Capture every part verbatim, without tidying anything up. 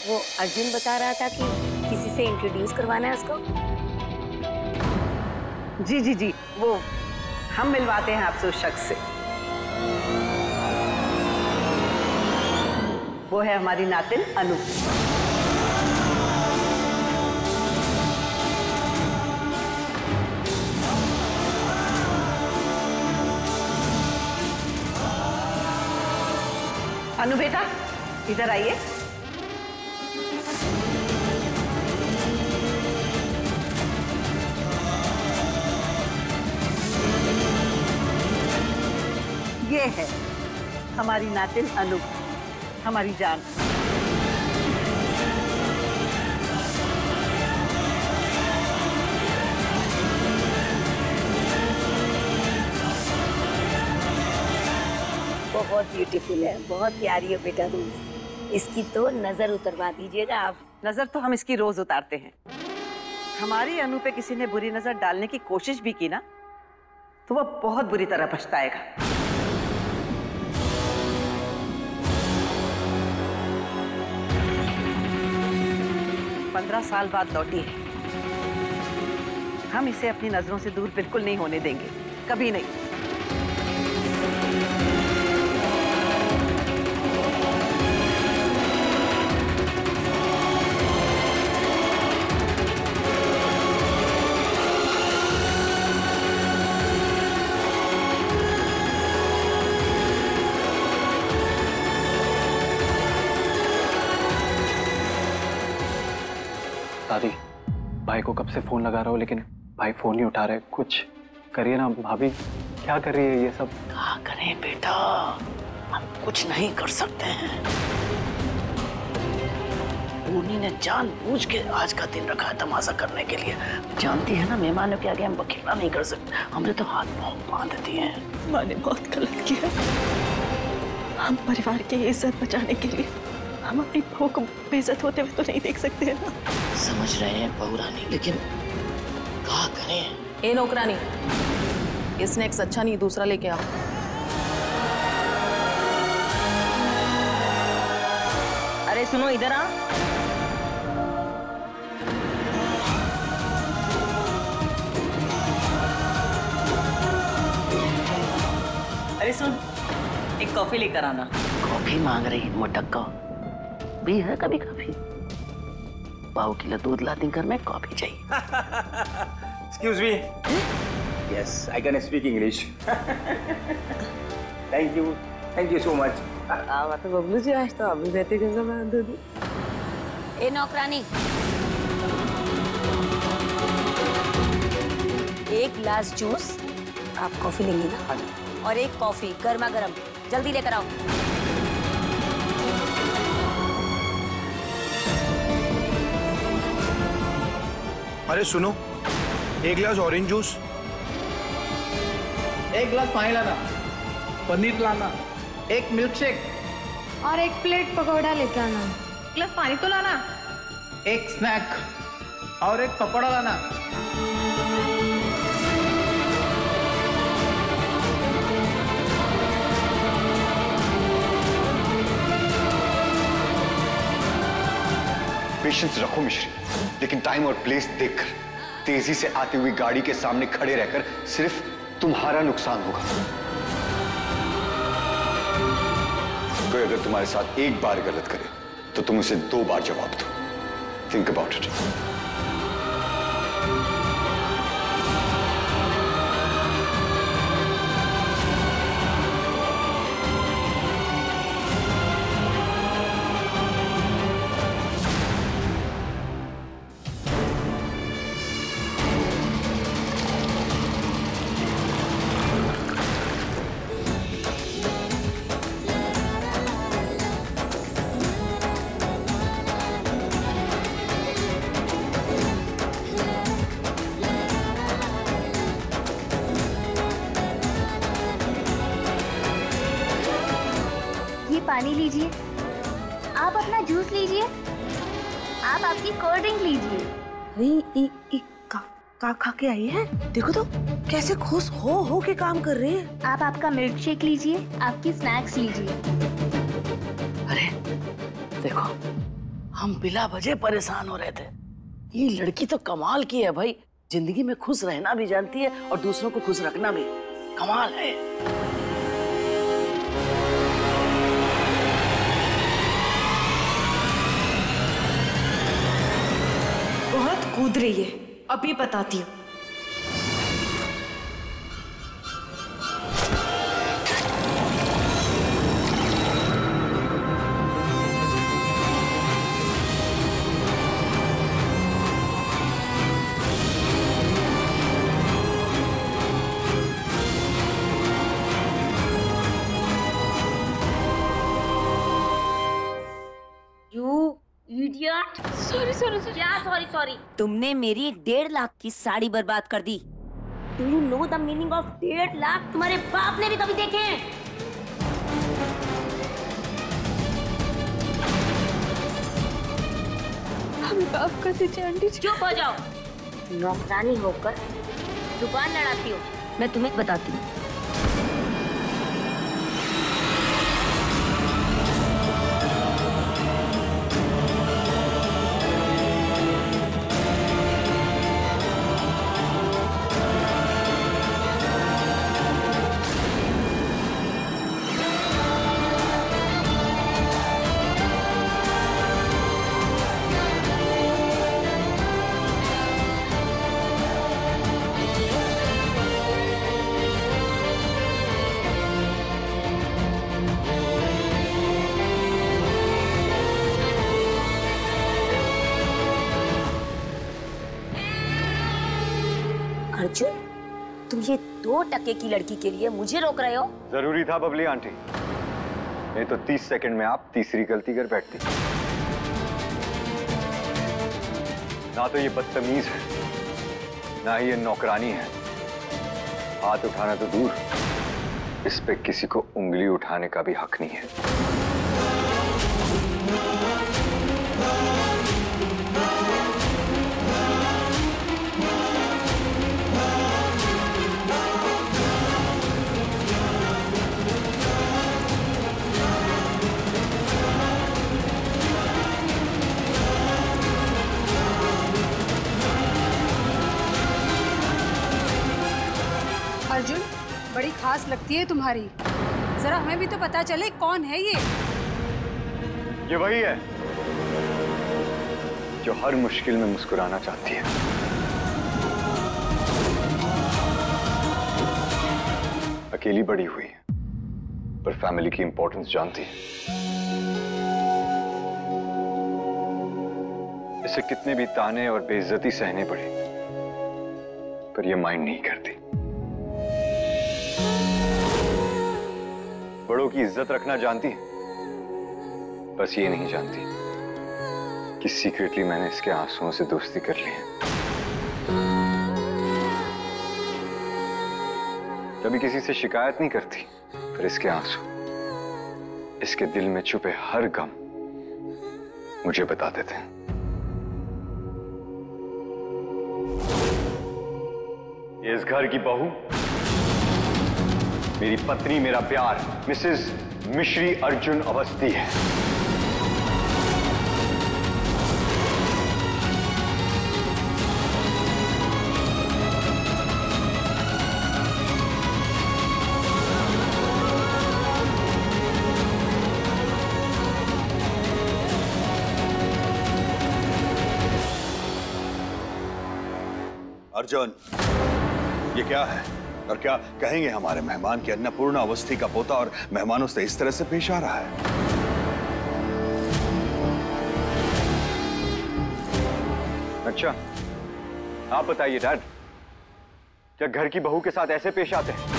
वो अर्जुन बता रहा था कि किसी से इंट्रोड्यूस करवाना है उसको। जी जी जी, वो हम मिलवाते हैं आपसे उस शख्स से। वो है हमारी नातिन अनु। अनु बेटा इधर आइए। ये है हमारी नातिन अनु, हमारी जान। बहुत ब्यूटीफुल है, बहुत प्यारी है बेटा तुम। इसकी तो नजर उतरवा दीजिएगा आप। नजर तो हम इसकी रोज उतारते हैं। हमारी अनु पे किसी ने बुरी नजर डालने की कोशिश भी की ना, तो वह बहुत बुरी तरह पछताएगा। पंद्रह साल बाद लौटी है। हम इसे अपनी नजरों से दूर बिल्कुल नहीं होने देंगे, कभी नहीं। दादी, भाई को कब से फोन लगा रहा हूँ लेकिन भाई फोन नहीं उठा रहे। कुछ करिए ना भाभी, क्या कर रही है ये सब? क्या करें बेटा, हम कुछ नहीं कर सकते हैं। पूर्णी ने जानबूझ के आज का दिन रखा है तमाशा करने के लिए। जानती है ना, मेहमानों के आगे हम बखेड़ा नहीं कर सकते। हमने तो हाथ पांव बांध दिए हैं। माँ ने बहुत गलत किया। हम परिवार की इज्जत बचाने के लिए हम अपनी बहू को बेइज्जत होते हुए तो नहीं देख सकते हैं ना। समझ रहे हैं बहू रानी, लेकिन क्या करें? ए नौकरानी, स्नैक्स अच्छा नहीं, दूसरा लेके आओ। अरे सुनो, इधर आ। अरे सुन, एक कॉफी लेकर आना। कॉफी मांग रही मोटक्का भी है कभी कभी। बाऊ के लिए दूध ला दी, घर में कॉफी चाहिए। Excuse me. Yes, I can speak English. Thank you, thank you so much. आ तो बबलू जी, आज तो अभी रहते गंगा में दूध। ए नौकरानी, एक गिलास जूस, आप कॉफी लेंगी ना? और एक कॉफी गर्मा गर्म, जल्दी लेकर आओ। अरे सुनो, एक गिलास ऑरेंज जूस, एक गिलास पानी लाना, पनीर लाना, एक मिल्क शेक और एक प्लेट पकौड़ा लेके आना। गिलास पानी तो लाना। एक स्नैक और एक पकौड़ा लाना। पेशेंस रखो मिश्री, लेकिन टाइम और प्लेस देखकर। तेजी से आती हुई गाड़ी के सामने खड़े रहकर सिर्फ तुम्हारा नुकसान होगा। कोई अगर तुम्हारे साथ एक बार गलत करे तो तुम उसे दो बार जवाब दो। Think about it. पानी लीजिए, आप अपना जूस लीजिए, आप आपकी कोल्ड ड्रिंक लीजिए। अरे ई, ई, का, का खा के आई है? देखो तो कैसे खुश हो हो के काम कर रही है। आप आपका मिल्क शेक लीजिए, आपकी स्नैक्स लीजिए। अरे देखो, हम बिला वजह परेशान हो रहे थे। ये लड़की तो कमाल की है भाई, जिंदगी में खुश रहना भी जानती है और दूसरों को खुश रखना भी। कमाल है। बहुत कूद रही है, अभी बताती हूँ। सॉरी सॉरी क्या सॉरी सॉरी? तुमने मेरी डेढ़ लाख की साड़ी बर्बाद कर दी। Do you know the meaning of डेढ़ लाख? तुम्हारे बाप ने भी कभी देखे हैं? हमें माफ कर दीजिए आंटी जी। चुप हो जाओ। नौकरानी होकर जुबान लड़ाती हो। मैं तुम्हें बताती हूँ। अर्जुन, तुम ये दो टके की लड़की के लिए मुझे रोक रहे हो? जरूरी था बबली आंटी, नहीं तो तीस सेकंड में आप तीसरी गलती कर बैठती। ना तो ये बदतमीज है, ना ही ये नौकरानी है। हाथ उठाना तो दूर, इस पे किसी को उंगली उठाने का भी हक नहीं है। अर्जुन, बड़ी खास लगती है तुम्हारी। जरा हमें भी तो पता चले कौन है ये। ये वही है जो हर मुश्किल में मुस्कुराना चाहती है। अकेली बड़ी हुई है, पर फैमिली की इंपॉर्टेंस जानती है। इसे कितने भी ताने और बेइज्जती सहने पड़े, पर यह माइंड नहीं करती। बड़ों की इज्जत रखना जानती है, बस ये नहीं जानती कि सीक्रेटली मैंने इसके आंसुओं से दोस्ती कर ली है। कभी किसी से शिकायत नहीं करती, पर इसके आंसू, इसके दिल में छुपे हर गम मुझे बता देते हैं। ये इस घर की बहू, मेरी पत्नी, मेरा प्यार, मिसेस मिश्री अर्जुन अवस्थी है। अर्जुन, ये क्या है? और क्या कहेंगे हमारे मेहमान की अन्नपूर्णा अवस्थी का पोता और मेहमानों से इस तरह से पेश आ रहा है? अच्छा, आप बताइए डैड, क्या घर की बहू के साथ ऐसे पेश आते हैं?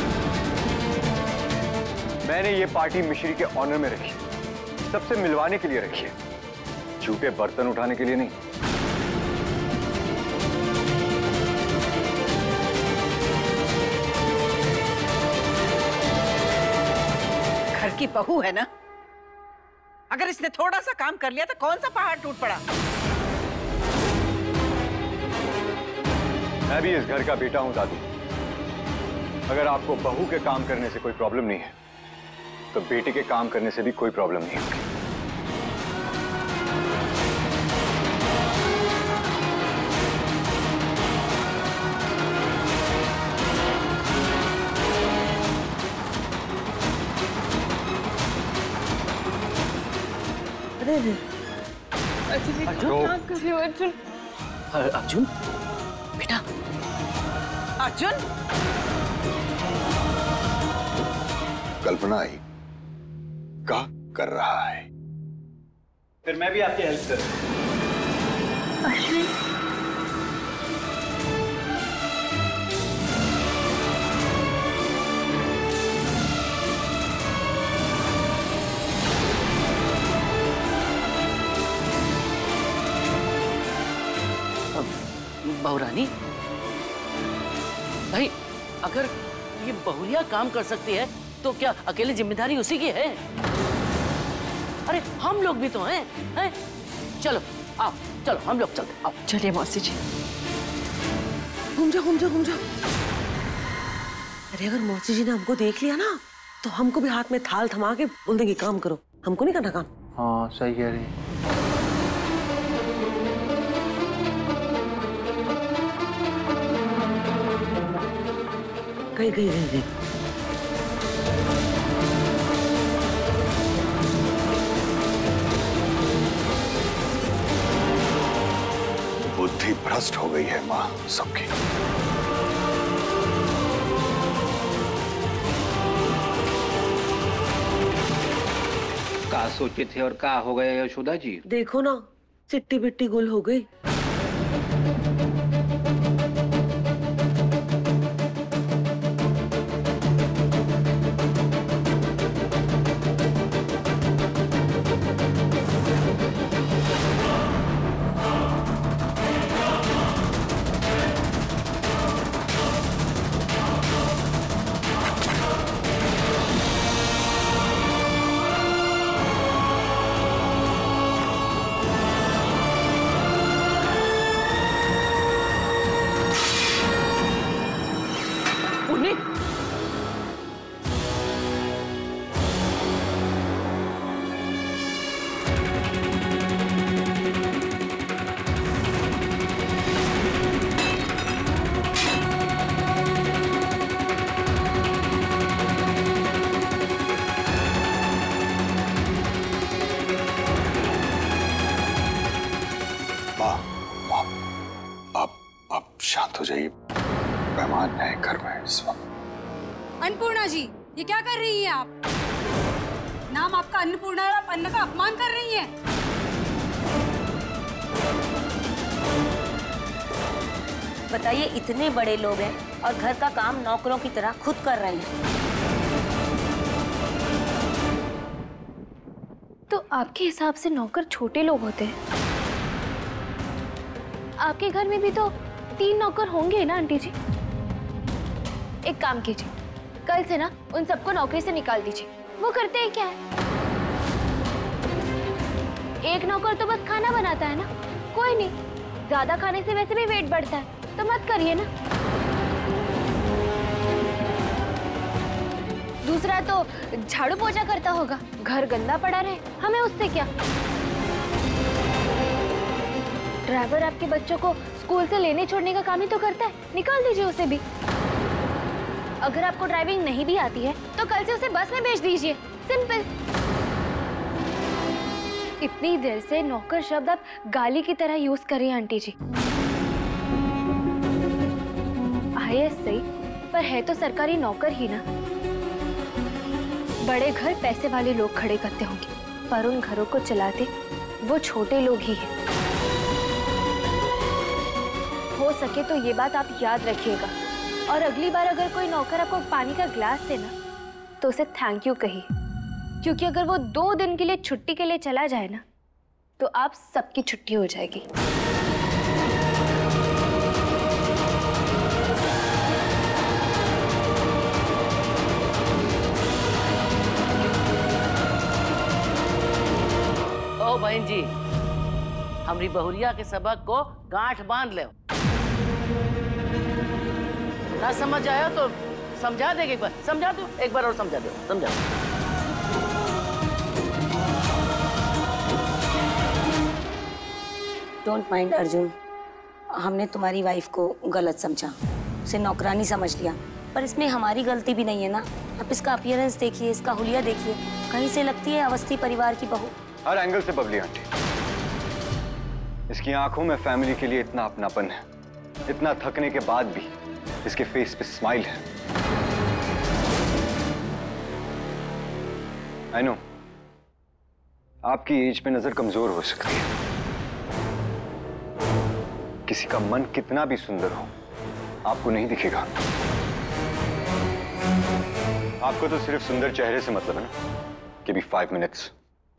मैंने ये पार्टी मिश्री के ऑनर में रखी, सबसे मिलवाने के लिए रखी है, झूठे बर्तन उठाने के लिए नहीं। की बहू है ना, अगर इसने थोड़ा सा काम कर लिया तो कौन सा पहाड़ टूट पड़ा। मैं भी इस घर का बेटा हूं दादी। अगर आपको बहू के काम करने से कोई प्रॉब्लम नहीं है, तो बेटे के काम करने से भी कोई प्रॉब्लम नहीं होगी। अर्जुन क्या कर रहे हो अर्जुन? अर्जुन बेटा, अर्जुन कल्पना आई, क्या कर रहा है? फिर मैं भी आपकी हेल्प करूं। अश्विन, बहुरानी भाई, अगर ये बहुरिया काम कर सकती है तो क्या अकेली जिम्मेदारी उसी की है? अरे हम लोग भी तो हैं, हैं? चलो आओ, चलो हम लोग चलते, आओ। चलिए मौसी जी। घूम जाओ घूम जाओ घूम जाओ। अरे अगर मौसी जी ने हमको देख लिया ना तो हमको भी हाथ में थाल थमा के बोल देंगे काम करो, हमको नहीं करना काम। हाँ सही कह रही है। गई गई गई गई। बुद्धि भ्रष्ट हो गई है माँ सबकी। का सोचे थे और का हो गया यशोदा जी? देखो ना, चिट्टी बिट्टी गुल हो गई। शांत हो जाइए, मेहमान नए घर में इस वक्त। अन्नपूर्णा जी, ये क्या कर रही हैं आप? नाम आपका अन्नपूर्णा है और आप अन्न का अपमान कर रही हैं। बताइए, इतने बड़े लोग हैं और घर का काम नौकरों की तरह खुद कर रहे हैं। तो आपके हिसाब से नौकर छोटे लोग होते हैं? आपके घर में भी तो तीन नौकर होंगे ना आंटी जी? एक काम कीजिए, कल से ना उन सबको नौकरी से निकाल दीजिए। वो करते हैं क्या है? एक नौकर तो बस खाना बनाता है ना। कोई नहीं, ज्यादा खाने से वैसे भी वेट बढ़ता है, तो मत करिए ना। दूसरा तो झाड़ू पोछा करता होगा, घर गंदा पड़ा रहे, हमें उससे क्या। ड्राइवर आपके बच्चों को स्कूल से लेने छोड़ने का काम ही तो करता है, निकाल दीजिए उसे भी। अगर आपको ड्राइविंग नहीं भी आती है तो कल से उसे बस में भेज दीजिए, सिंपल। इतनी देर से नौकर शब्द आप गाली की तरह यूज कर रही हैं आंटी जी। आईएएस सही, पर है तो सरकारी नौकर ही ना। बड़े घर पैसे वाले लोग खड़े करते होंगे, पर उन घरों को चलाते वो छोटे लोग ही हैं। हो सके तो ये बात आप याद रखिएगा, और अगली बार अगर कोई नौकर आपको पानी का ग्लास देना तो उसे थैंक यू कहिए, क्योंकि अगर वो दो दिन के लिए छुट्टी के लिए चला जाए ना तो आप सबकी छुट्टी हो जाएगी। ओ बहन जी, हमारी बहुरिया के सबक को गांठ बांध ले। ना समझ आया तो समझा देगा, एक बार समझा दो, एक बार और समझा दो, समझा दो। डोंट माइंड अर्जुन, हमने तुम्हारी वाइफ को गलत समझा, उसे नौकरानी समझ लिया, पर इसमें हमारी गलती भी नहीं है ना। आप इसका अपीयरेंस देखिए, इसका हुलिया देखिए, कहीं से लगती है अवस्थी परिवार की बहू। हर एंगल से बबली आंटी। इसकी आंखों में फैमिली के लिए इतना अपनापन है, इतना थकने के बाद भी इसके फेस पे स्माइल है। आई नो आपकी एज पे नजर कमजोर हो सकती है, किसी का मन कितना भी सुंदर हो आपको नहीं दिखेगा। आपको तो सिर्फ सुंदर चेहरे से मतलब है ना कि भी फाइव मिनट्स।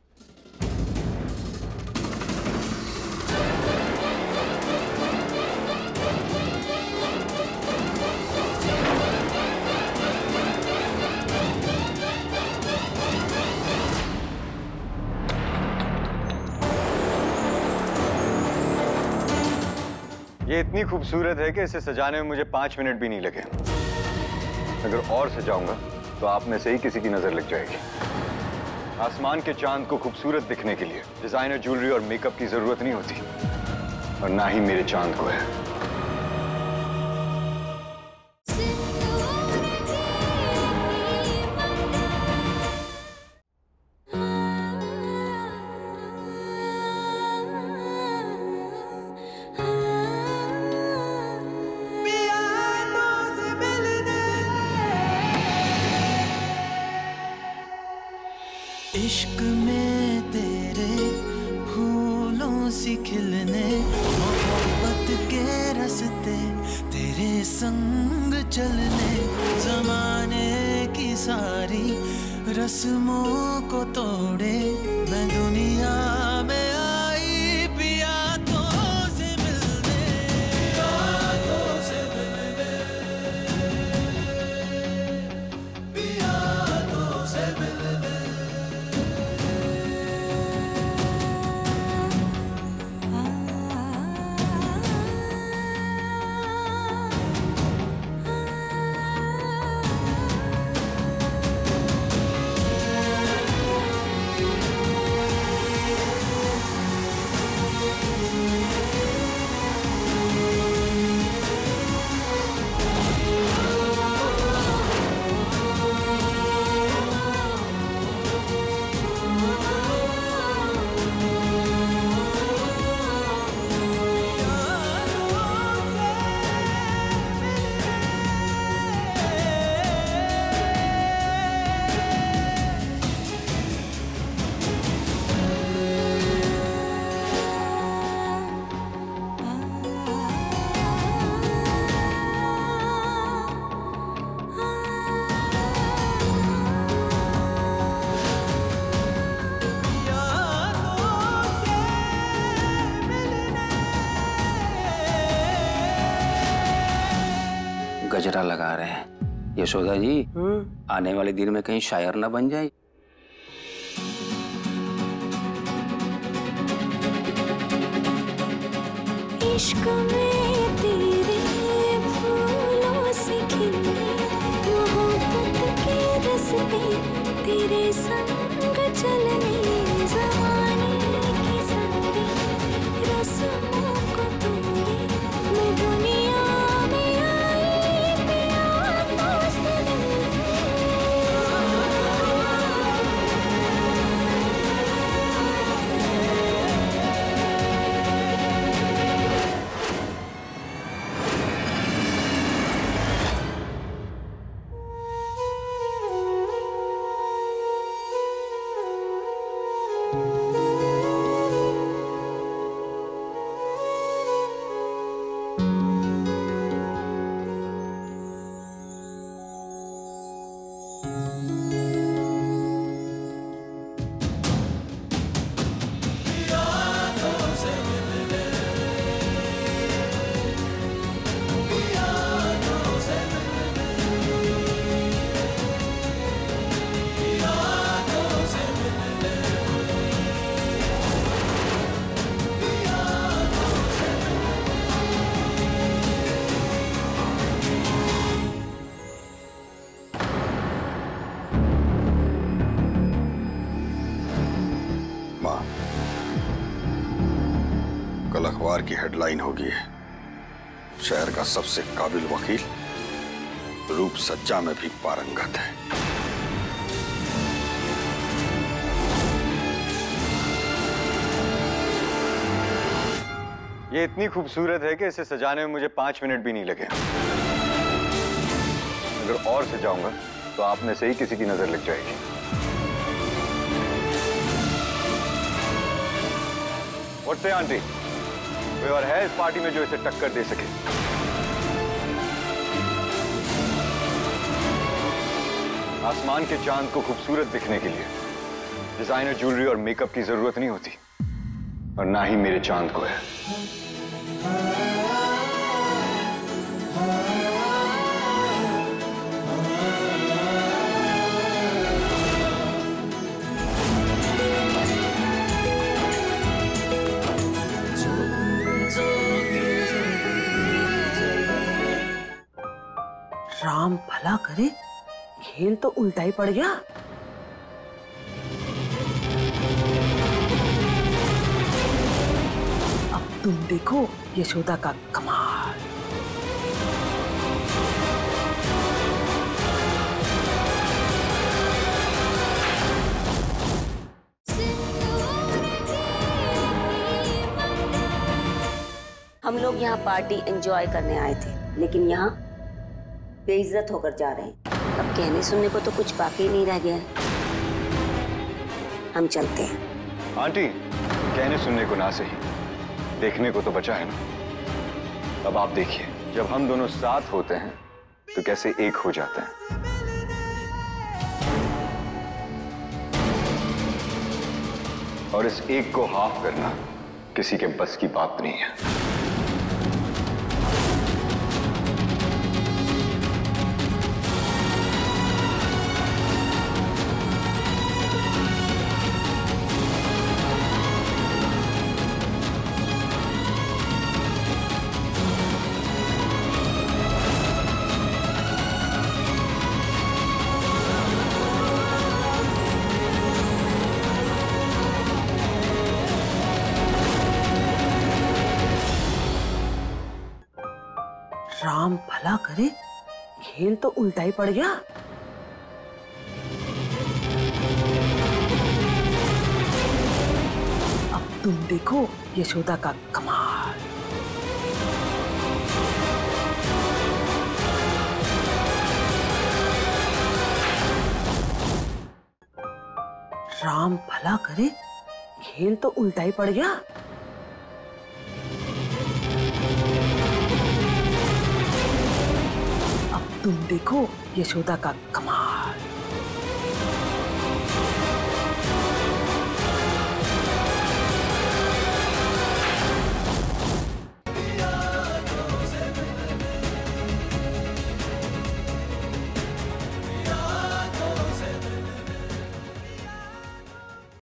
ये इतनी खूबसूरत है कि इसे सजाने में मुझे पांच मिनट भी नहीं लगे। अगर और सजाऊंगा तो आप में से ही किसी की नजर लग जाएगी। आसमान के चांद को खूबसूरत दिखने के लिए डिजाइनर ज्वेलरी और मेकअप की जरूरत नहीं होती, और ना ही मेरे चांद को है। इश्क में तेरे फूलों सी खिलने, मोहब्बत के रास्ते तेरे संग चलने, जमाने की सारी रस्मों को तोड़े मैं दुनिया में आई पिया तो से मिलने, पिया से मिलने, पिया तो से मिलने। गजरा लगा रहे हैं यशोदा जी, आने वाले दिन में कहीं शायर ना बन जाए। इश्क में तेरे फूलों से खिले, मोहब्बत के रास्ते तेरे संग चलने, ज़माने की सारी रस्मों को तोड़े मैं दुनिया में आई पिया तो से कल अखबार की हेडलाइन होगी, शहर का सबसे काबिल वकील रूप सज्जा में भी पारंगत है। ये इतनी खूबसूरत है कि इसे सजाने में मुझे पांच मिनट भी नहीं लगे। अगर और सजाऊंगा तो आप में से ही किसी की नजर लग जाएगी। व्हाट्स से आंटी, कोई और है इस पार्टी में जो इसे टक्कर दे सके? आसमान के चांद को खूबसूरत दिखने के लिए डिजाइनर ज्वेलरी और मेकअप की जरूरत नहीं होती, और ना ही मेरे चांद को है। राम भला करे, खेल तो उल्टा ही पड़ गया। अब तुम देखो यशोदा का कमाल। हम लोग यहाँ पार्टी एंजॉय करने आए थे, लेकिन यहाँ बेइज्जत होकर जा रहे हैं। अब कहने सुनने को तो कुछ बाकी नहीं रह गया है। हम चलते हैं। आंटी, कहने सुनने को ना सही, देखने को तो बचा है ना। अब आप देखिए, जब हम दोनों साथ होते हैं तो कैसे एक हो जाते हैं। और इस एक को हाफ करना किसी के बस की बात नहीं है। राम भला करे, खेल तो उल्टा ही पड़ गया। अब तुम देखो यशोदा का कमाल। राम भला करे, खेल तो उल्टा ही पड़ गया। अब तुम देखो यशोदा का कमाल।